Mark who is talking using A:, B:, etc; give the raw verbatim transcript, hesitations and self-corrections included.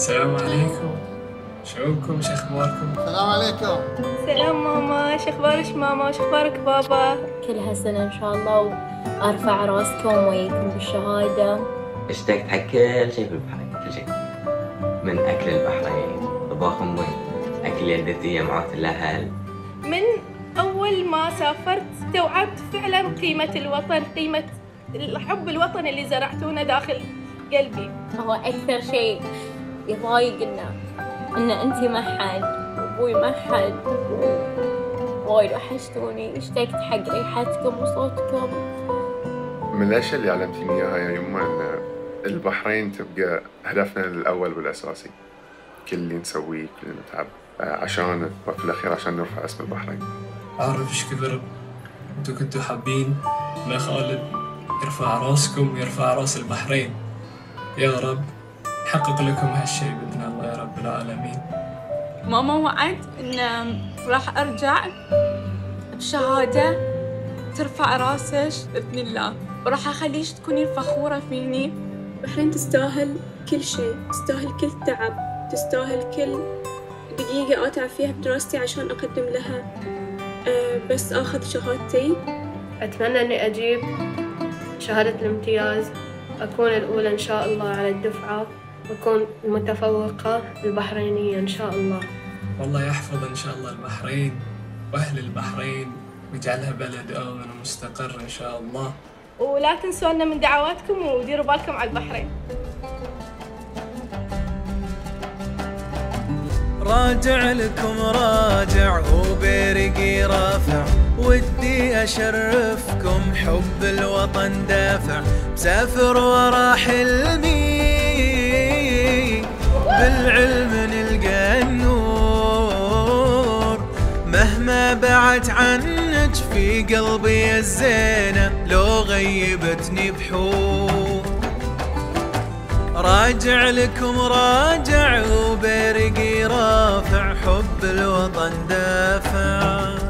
A: السلام عليكم، شلونكم؟ شو اخباركم؟
B: السلام عليكم.
C: سلام ماما، شو اخبارك ماما؟ شو اخبارك بابا؟
D: كل هالسنة إن شاء الله وأرفع راسكم وياكم بالشهادة.
E: اشتقت حق كل شيء في البحرين، كل شيء من أكل البحرين، طباخ أمي، أكل يدتي، معات الأهل.
C: من أول ما سافرت استوعبت فعلا قيمة الوطن، قيمة الحب الوطن اللي زرعتونه داخل قلبي.
D: هو أكثر شيء يضايقنا إن أنتي ما حد وأبوي ما حد، وايد وحشتوني، اشتقت حق ريحتكم وصوتكم.
F: من الأشياء اللي علمتيني إياها يا يما إن البحرين تبقى هدفنا الأول والأساسي، كل اللي نسويه كل اللي نتعب عشان وفي الأخير عشان نرفع اسم البحرين.
A: أعرف إيش كثر أنتوا كنتوا حابين إن خالد يرفع راسكم ويرفع راس البحرين. يا رب يحقق لكم هالشيء بإذن الله يا رب العالمين.
G: ماما وعد إن راح أرجع بشهادة ترفع راسك بإذن الله، وراح أخليش تكونين فخورة فيني.
H: البحرين تستاهل كل شيء، تستاهل كل تعب، تستاهل كل دقيقة أتعب فيها بدراستي عشان أقدم لها أه بس أخذ شهادتي.
I: أتمنى إني أجيب شهادة الامتياز، أكون الأولى إن شاء الله على الدفعة، وأكون المتفوقة البحرينية إن شاء الله.
A: والله يحفظ إن شاء الله البحرين وأهل البحرين ويجعلها بلد آمن ومستقر إن شاء الله.
C: ولا تنسونا من دعواتكم وديروا بالكم على البحرين.
J: راجع لكم راجع وبرقي رافع، ودي أشرفكم حب الوطن دافع، مسافر ورا حلمي بالعلم نلقى النور، مهما بعدت عنك في قلبي الزينة لو غيبتني بحور. راجع لكم راجع وبرقي رافع، حب الوطن دافع.